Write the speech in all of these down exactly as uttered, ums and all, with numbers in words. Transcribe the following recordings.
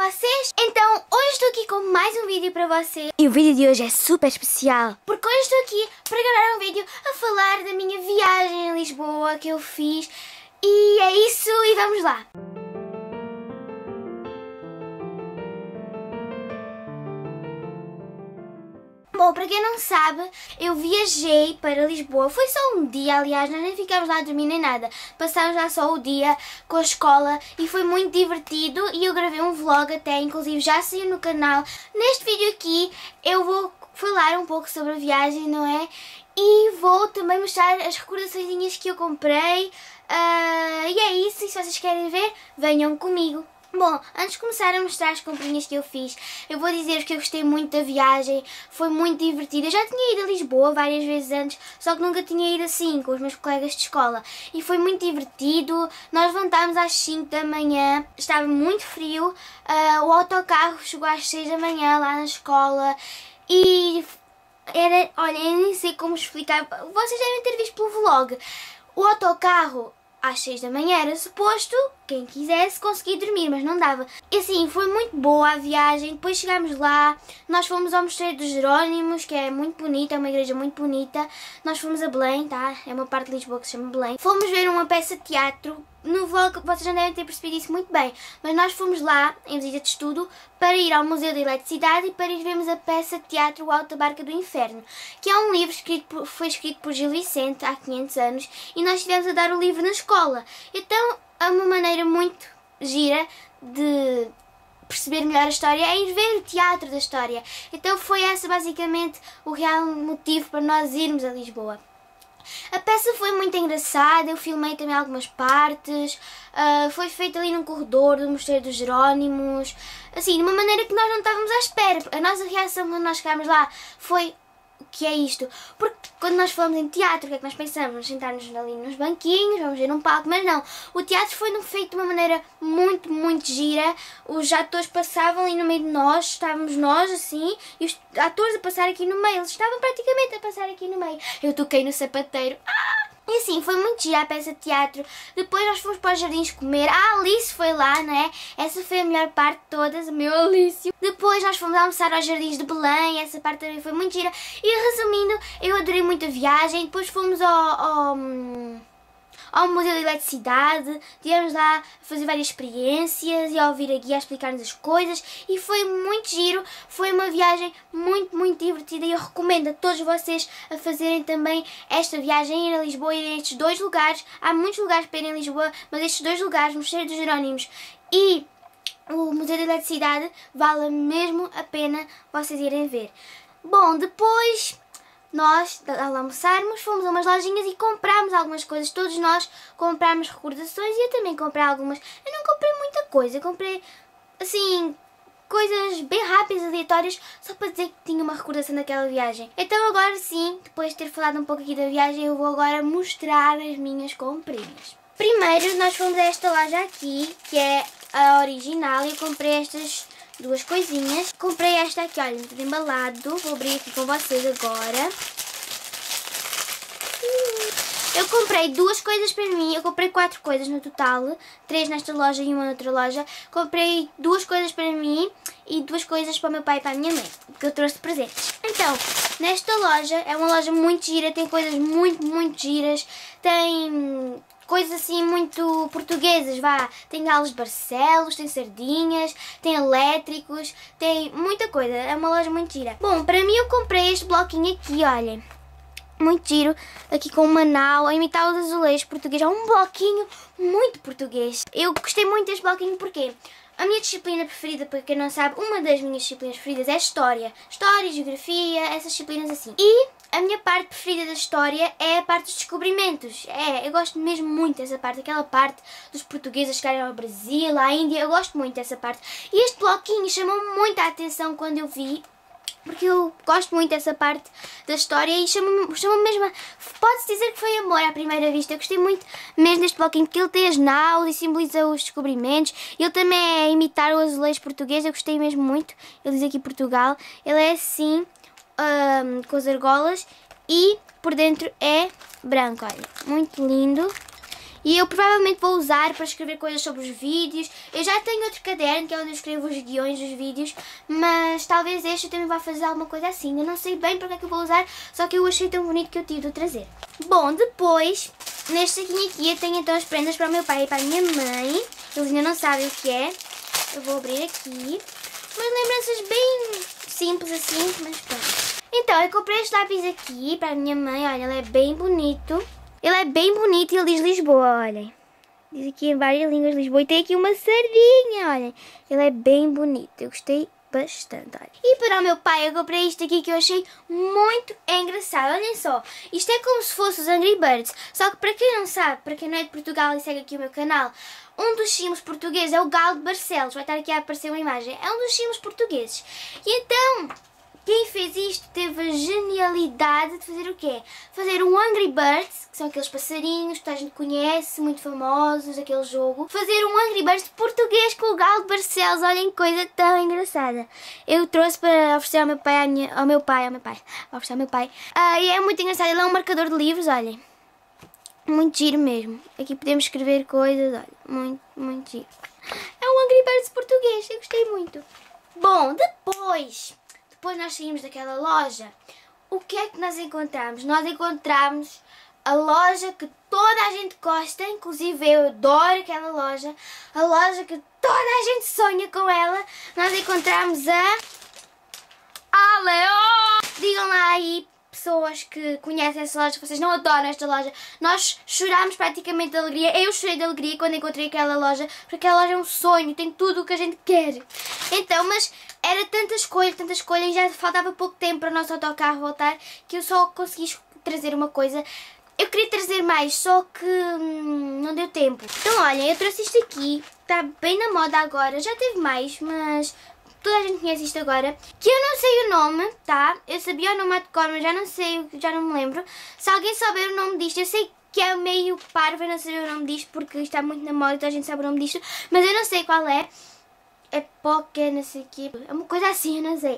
vocês? Então, hoje estou aqui com mais um vídeo para vocês. E o vídeo de hoje é super especial, porque hoje estou aqui para gravar um vídeo a falar da minha viagem a Lisboa que eu fiz. E é isso, e vamos lá! Bom, para quem não sabe, eu viajei para Lisboa. Foi só um dia, aliás, nós nem ficámos lá a dormir nem nada. Passámos lá só o dia com a escola e foi muito divertido e eu gravei um vlog até, inclusive já saiu no canal. Neste vídeo aqui eu vou falar um pouco sobre a viagem, não é? E vou também mostrar as recordaçõezinhas que eu comprei. Uh, e é isso, e se vocês querem ver, venham comigo. Bom, antes de começar a mostrar as comprinhas que eu fiz, eu vou dizer que eu gostei muito da viagem, foi muito divertida. Eu já tinha ido a Lisboa várias vezes antes, só que nunca tinha ido assim, com os meus colegas de escola. E foi muito divertido, nós levantámos às cinco da manhã, estava muito frio, uh, o autocarro chegou às seis da manhã lá na escola e era, olha, eu nem sei como explicar, vocês devem ter visto pelo vlog. O autocarro às seis da manhã era suposto, quem quisesse, conseguir dormir, mas não dava. E assim, foi muito boa a viagem. Depois chegámos lá, nós fomos ao Mosteiro dos Jerónimos, que é muito bonita, é uma igreja muito bonita. Nós fomos a Belém, tá? É uma parte de Lisboa que se chama Belém. Fomos ver uma peça de teatro. No vlog vocês já devem ter percebido isso muito bem, mas nós fomos lá, em visita de estudo, para ir ao Museu da Eletricidade e para ir vermos a peça de teatro O Alto da Barca do Inferno, que é um livro escrito por, foi escrito por Gil Vicente há quinhentos anos e nós estivemos a dar o livro na escola. Então é uma maneira muito gira de perceber melhor a história, é ir ver o teatro da história. Então foi esse basicamente o real motivo para nós irmos a Lisboa. A peça foi muito engraçada, eu filmei também algumas partes, uh, foi feita ali num corredor do Mosteiro dos Jerónimos, assim, de uma maneira que nós não estávamos à espera. A nossa reação quando nós chegámos lá foi: o que é isto? Porque quando nós falamos em teatro, o que é que nós pensamos? Vamos sentar-nos ali nos banquinhos, vamos ver um palco, mas não. O teatro foi feito de uma maneira muito, muito gira. Os atores passavam ali no meio de nós, estávamos nós assim, e os atores a passar aqui no meio, eles estavam praticamente a passar aqui no meio. Eu toquei no sapateiro. Ah! E assim, foi muito gira a peça de teatro. Depois nós fomos para os jardins comer. A Alice foi lá, não é? Essa foi a melhor parte de todas, o meu Alício. Depois nós fomos almoçar aos jardins de Belém. Essa parte também foi muito gira. E resumindo, eu adorei muito a viagem. Depois fomos ao... ao ao Museu da Eletricidade, estivemos lá a fazer várias experiências e a ouvir a guia a explicar-nos as coisas e foi muito giro, foi uma viagem muito, muito divertida e eu recomendo a todos vocês a fazerem também esta viagem, ir a Lisboa e ir a estes dois lugares. Há muitos lugares para ir em Lisboa, mas estes dois lugares, Mosteiro dos Jerónimos e o Museu da Eletricidade, vale mesmo a pena vocês irem ver. Bom, depois nós, ao almoçarmos, fomos a umas lojinhas e comprámos algumas coisas. Todos nós comprámos recordações e eu também comprei algumas. Eu não comprei muita coisa, comprei, assim, coisas bem rápidas, aleatórias, só para dizer que tinha uma recordação daquela viagem. Então agora sim, depois de ter falado um pouco aqui da viagem, eu vou agora mostrar as minhas comprinhas. Primeiro nós fomos a esta loja aqui, que é a original, e eu comprei estas duas coisinhas. Comprei esta aqui, olha, tudo embalado. Vou abrir aqui com vocês agora. Eu comprei duas coisas para mim. Eu comprei quatro coisas no total. Três nesta loja e uma noutra loja. Comprei duas coisas para mim e duas coisas para o meu pai e para a minha mãe, que eu trouxe de presentes. Então, nesta loja, é uma loja muito gira. Tem coisas muito, muito giras. Tem coisas assim muito portuguesas, vá. Tem galos de Barcelos, tem sardinhas, tem elétricos, tem muita coisa. É uma loja muito gira. Bom, para mim eu comprei este bloquinho aqui, olhem. Muito giro, aqui com uma nau, a imitar os azulejos portugueses. É um bloquinho muito português. Eu gostei muito deste bloquinho porque a minha disciplina preferida, para quem não sabe, uma das minhas disciplinas preferidas é História. História, Geografia, essas disciplinas assim. E a minha parte preferida da História é a parte dos descobrimentos. É, eu gosto mesmo muito dessa parte, aquela parte dos portugueses chegarem ao Brasil, à Índia, eu gosto muito dessa parte. E este bloquinho chamou muito a atenção quando eu vi, porque eu gosto muito dessa parte da história e chama-me chama mesmo, a... pode-se dizer que foi amor à primeira vista. Eu gostei muito mesmo deste bloquinho, porque ele tem as naus e simboliza os descobrimentos. Ele também é imitar o azulejo português, eu gostei mesmo muito. Ele diz aqui Portugal, ele é assim, um, com as argolas e por dentro é branco, olha, muito lindo. E eu provavelmente vou usar para escrever coisas sobre os vídeos. Eu já tenho outro caderno que é onde eu escrevo os guiões dos vídeos, mas talvez este eu também vá fazer alguma coisa assim. Eu não sei bem para que é que eu vou usar, só que eu achei tão bonito que eu tive de o trazer. Bom, depois, neste saquinho aqui eu tenho então as prendas para o meu pai e para a minha mãe. Eles ainda não sabem o que é. Eu vou abrir aqui. Umas lembranças bem simples assim, mas pronto. Então, eu comprei este lápis aqui para a minha mãe. Olha, ele é bem bonito. Ele é bem bonito e ele diz Lisboa, olhem. Diz aqui em várias línguas Lisboa. E tem aqui uma sardinha, olhem. Ele é bem bonito. Eu gostei bastante, olha. E para o meu pai eu comprei isto aqui que eu achei muito engraçado. Olhem só. Isto é como se fosse os Angry Birds. Só que para quem não sabe, para quem não é de Portugal e segue aqui o meu canal, um dos símbolos portugueses é o galo de Barcelos. Vai estar aqui a aparecer uma imagem. É um dos símbolos portugueses. E então, quem fez isto teve a genialidade de fazer o quê? Fazer um Angry Birds, que são aqueles passarinhos que toda a gente conhece, muito famosos, aquele jogo. Fazer um Angry Birds português com o galo de Barcelos. Olhem que coisa tão engraçada. Eu trouxe para oferecer ao meu pai, à minha, ao meu pai, ao meu pai, oferecer ao meu pai. Ah, e é muito engraçado. Ele é um marcador de livros, olhem. Muito giro mesmo. Aqui podemos escrever coisas, olha. Muito, muito giro. É um Angry Birds português. Eu gostei muito. Bom, depois... Depois nós saímos daquela loja. O que é que nós encontramos? Nós encontramos a loja que toda a gente gosta. Inclusive eu adoro aquela loja. A loja que toda a gente sonha com ela. Nós encontramos a... Aleo! Digam lá aí, pessoas que conhecem essa loja, vocês não adoram esta loja. Nós chorámos praticamente de alegria. Eu chorei de alegria quando encontrei aquela loja, porque aquela loja é um sonho, tem tudo o que a gente quer. Então, mas era tanta escolha, tanta escolha, e já faltava pouco tempo para o nosso autocarro voltar, que eu só consegui trazer uma coisa. Eu queria trazer mais, só que hum, não deu tempo. Então, olhem, eu trouxe isto aqui, está bem na moda agora, já teve mais, mas... toda a gente conhece isto agora, que eu não sei o nome, tá? Eu sabia o nome de cor, mas já não sei, já não me lembro. Se alguém souber o nome disto, eu sei que é meio parvo eu não saber o nome disto, porque está muito na moda e toda a gente sabe o nome disto, mas eu não sei qual é. É Poké, não sei o quê, é uma coisa assim, eu não sei.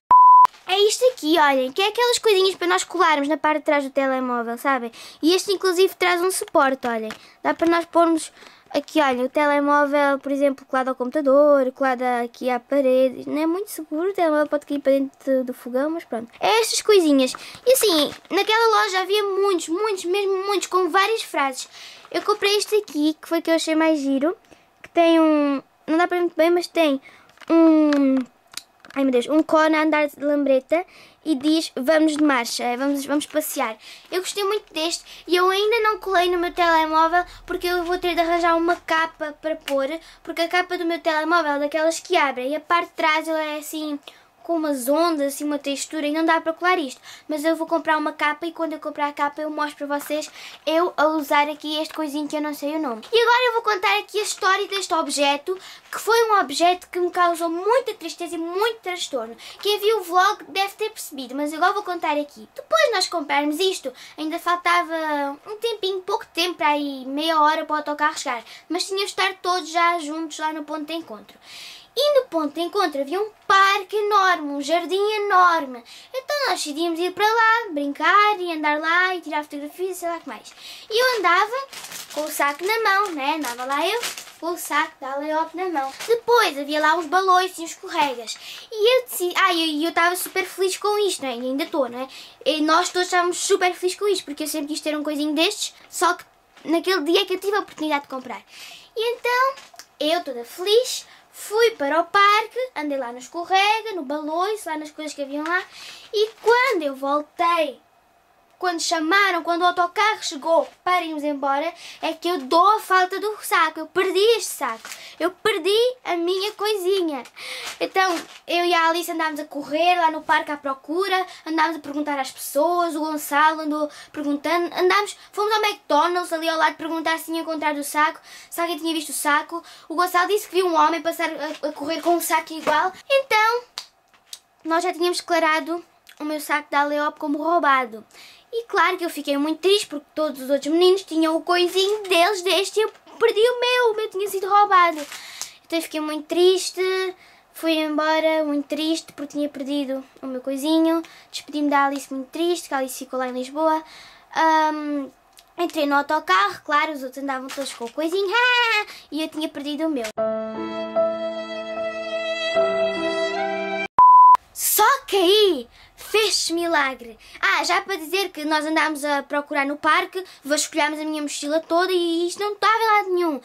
É isto aqui, olhem, que é aquelas coisinhas para nós colarmos na parte de trás do telemóvel, sabem? E este inclusive traz um suporte, olhem. Dá para nós pormos... Aqui, olha, o telemóvel, por exemplo, colado ao computador, colado aqui à parede. Não é muito seguro, o telemóvel pode cair para dentro do fogão, mas pronto. É estas coisinhas. E assim, naquela loja havia muitos, muitos, mesmo muitos, com várias frases. Eu comprei este aqui, que foi o que eu achei mais giro, que tem um... não dá para ver muito bem, mas tem um... ai meu Deus, um cone a andar de lambreta e diz vamos de marcha, vamos, vamos passear. Eu gostei muito deste e eu ainda não colei no meu telemóvel porque eu vou ter de arranjar uma capa para pôr, porque a capa do meu telemóvel é daquelas que abrem e a parte de trás ela é assim com umas ondas, assim uma textura e não dá para colar isto. Mas eu vou comprar uma capa e quando eu comprar a capa eu mostro para vocês eu a usar aqui este coisinho que eu não sei o nome. E agora eu vou contar aqui a história deste objeto, que foi um objeto que me causou muita tristeza e muito transtorno. Quem viu o vlog deve ter percebido, mas agora vou contar aqui. Depois de nós comprarmos isto, ainda faltava um tempinho, pouco tempo, para aí meia hora para o autocarro chegar, mas tínhamos de estar todos já juntos lá no ponto de encontro. E no ponto de encontro havia um parque enorme, um jardim enorme. Então nós decidimos ir para lá, brincar e andar lá e tirar fotografias e sei lá o que mais. E eu andava com o saco na mão, né? Andava lá eu com o saco da Aleop na mão. Depois havia lá uns balões e uns escorregas. E eu decidi... Ah, e eu estava super feliz com isto, né? E ainda estou, né? E nós todos estávamos super felizes com isto, porque eu sempre quis ter um coisinho destes, só que naquele dia que eu tive a oportunidade de comprar. E então, eu toda feliz... fui para o parque, andei lá no escorrega, no balões, lá nas coisas que haviam lá. E quando eu voltei, quando chamaram, quando o autocarro chegou para irmos embora, é que eu dou a falta do saco. Eu perdi este saco. Eu perdi a minha coisinha. Então, eu e a Alice andámos a correr lá no parque à procura, andámos a perguntar às pessoas, o Gonçalo andou perguntando, andámos, fomos ao McDonald's ali ao lado perguntar se tinha encontrado o saco, se alguém tinha visto o saco. O Gonçalo disse que viu um homem passar a, a correr com um saco igual. Então, nós já tínhamos declarado o meu saco da Aleop como roubado. E claro que eu fiquei muito triste porque todos os outros meninos tinham o coisinho deles deste e eu perdi o meu, o meu tinha sido roubado. Então eu fiquei muito triste, fui embora muito triste porque tinha perdido o meu coisinho. Despedi-me da Alice muito triste, que a Alice ficou lá em Lisboa. Um, Entrei no autocarro, claro, os outros andavam todos com o coisinho, ah, e eu tinha perdido o meu. Só que aí fez-se milagre. Ah, já para dizer que nós andámos a procurar no parque, vasculhámos a minha mochila toda e isto não estava em lado nenhum.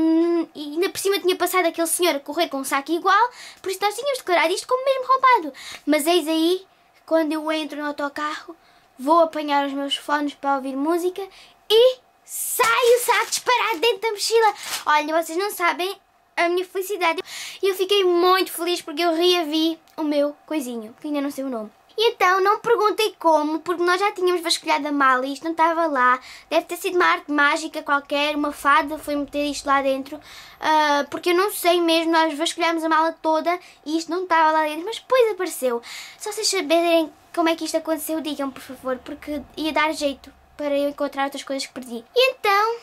E ainda por cima tinha passado aquele senhor a correr com um saco igual, por isso nós tínhamos declarado isto como mesmo roubado. Mas eis aí, quando eu entro no autocarro, vou apanhar os meus fones para ouvir música e sai o saco disparado dentro da mochila. Olha, vocês não sabem a minha felicidade. E eu fiquei muito feliz porque eu reavi o meu coisinho, que ainda não sei o nome. E então não perguntem como, porque nós já tínhamos vasculhado a mala e isto não estava lá. Deve ter sido uma arte mágica qualquer, uma fada foi meter isto lá dentro. Uh, porque eu não sei mesmo, nós vasculhámos a mala toda e isto não estava lá dentro, mas depois apareceu. Se vocês saberem como é que isto aconteceu, digam por favor, porque ia dar jeito para eu encontrar outras coisas que perdi. E então,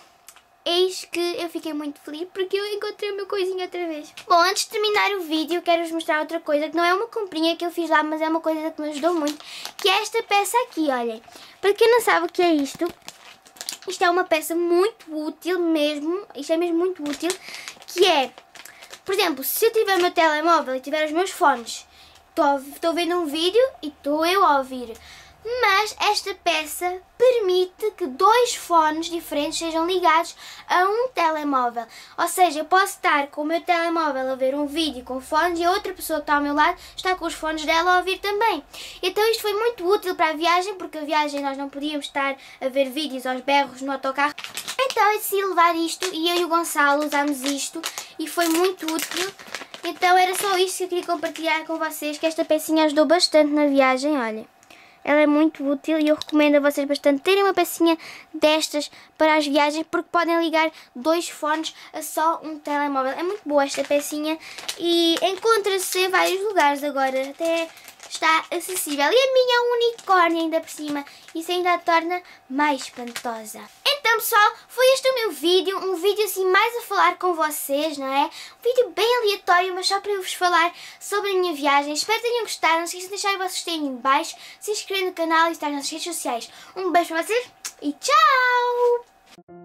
eis que eu fiquei muito feliz porque eu encontrei o meu coisinho outra vez. Bom, antes de terminar o vídeo, quero-vos mostrar outra coisa, que não é uma comprinha que eu fiz lá, mas é uma coisa que me ajudou muito, que é esta peça aqui, olhem. Para quem não sabe o que é isto, isto é uma peça muito útil mesmo, isto é mesmo muito útil, que é, por exemplo, se eu tiver o meu telemóvel e tiver os meus fones, estou vendo um vídeo e estou eu a ouvir. Mas esta peça permite que dois fones diferentes sejam ligados a um telemóvel. Ou seja, eu posso estar com o meu telemóvel a ver um vídeo com fones e a outra pessoa que está ao meu lado está com os fones dela a ouvir também. Então isto foi muito útil para a viagem, porque a viagem nós não podíamos estar a ver vídeos aos berros no autocarro. Então eu decidi levar isto e eu e o Gonçalo usámos isto e foi muito útil. Então era só isto que eu queria compartilhar com vocês, que esta pecinha ajudou bastante na viagem, olha. Ela é muito útil e eu recomendo a vocês bastante terem uma pecinha destas para as viagens, porque podem ligar dois fones a só um telemóvel. É muito boa esta pecinha e encontra-se em vários lugares agora, até está acessível. E a minha é um unicórnio ainda por cima, isso ainda a torna mais espantosa. Então pessoal, foi este o meu vídeo, um vídeo assim mais a falar com vocês, não é? Um vídeo bem aleatório, mas só para eu vos falar sobre a minha viagem. Espero que tenham gostado, não se esqueçam de deixar o vosso gostinho em baixo, se inscrever no canal e estar nas redes sociais. Um beijo para vocês e tchau!